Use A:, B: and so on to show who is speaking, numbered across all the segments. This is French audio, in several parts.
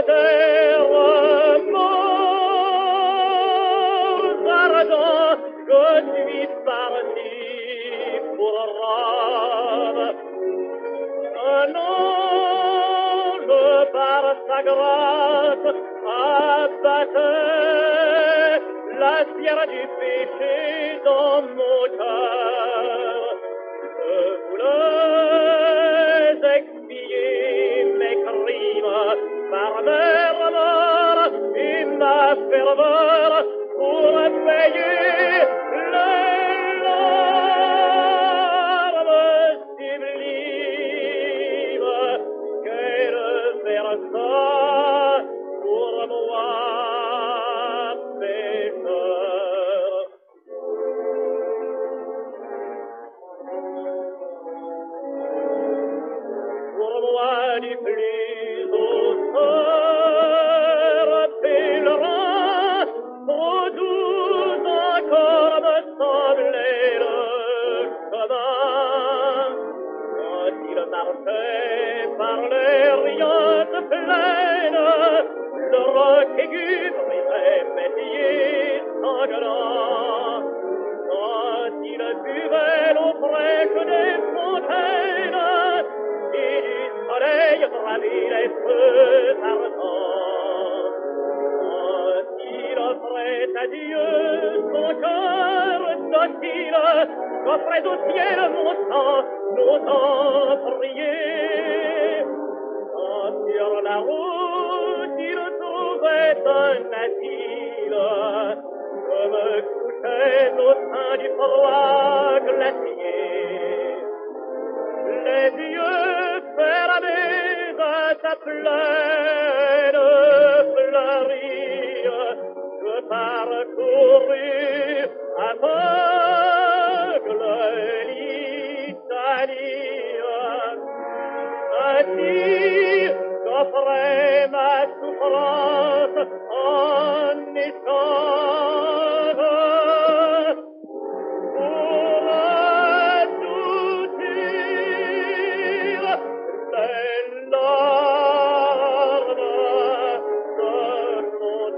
A: des remords ardents, je suis parti pour Rome. Un ange par sa grâce abattait la pierre du péché dans mon cœur. Je voulais expier mes crimes par mes remords et ma ferveur pour payer les larmes sublimes qu'elle versa pour moi, pécheur. Pour moi du plus hauteur pèlerin, trop doux encore me semblait le chemin. Quand il marchait par les riantes plaines, le roc aigu brisait mes pieds sanglants. Quand il buvait l'eau fraîche des fontaines, et du soleil bravit les feux ardents. Quand il offrait à Dieu son cœur docile, j'offrais au ciel mon sang, n'osant prier. Quand sur la route il trouvait un asile, je me couchais au sein du froid glacier. Les yeux fermés à sa plaine fleurie, je parcourus aveugle l'Italie. Ainsi, j'offrais ma souffrance en échange pour adoucir les larmes de mon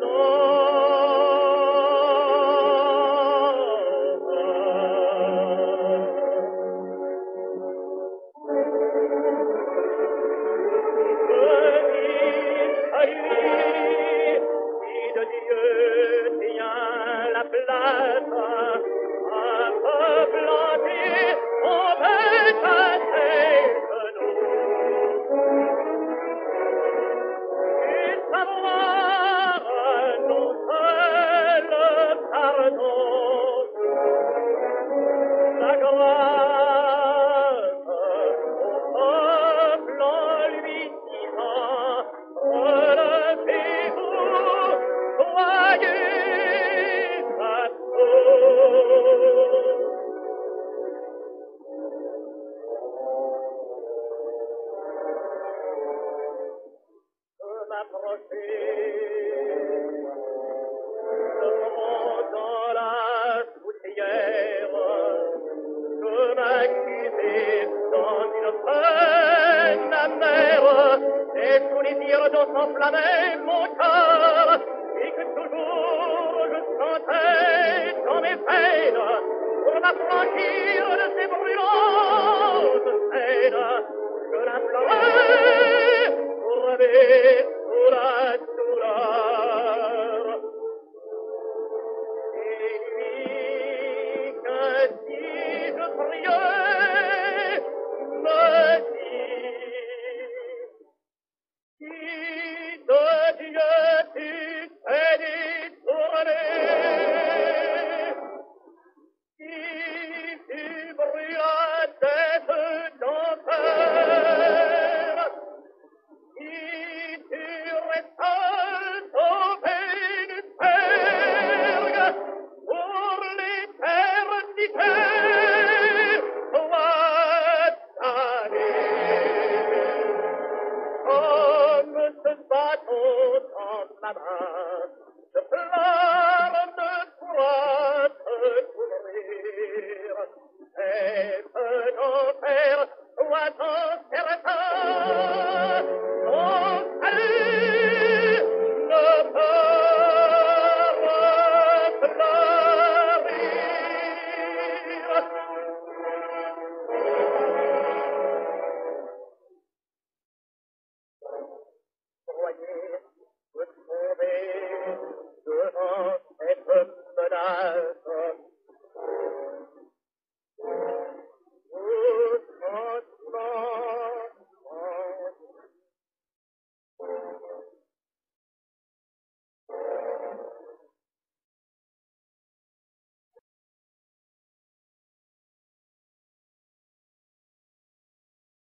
A: s'enflammait mon cœur et que toujours je sentais dans mes peines pour m'affranchir de ces brûlantes peines. Je l'implorais pour rêver sous la douleur. Et lui qu'ainsi je priais me dit: qui de Dieu tu t'es détourné, qui tu brûles la tête d'enfer, qui tu restes au Pénisberg pour l'éternité, sois damné. Comme ce bâton dans ma main, je pleure de pouvoir te couvrir. Et que l'enfer soit en certain, ton salut devant cette menace.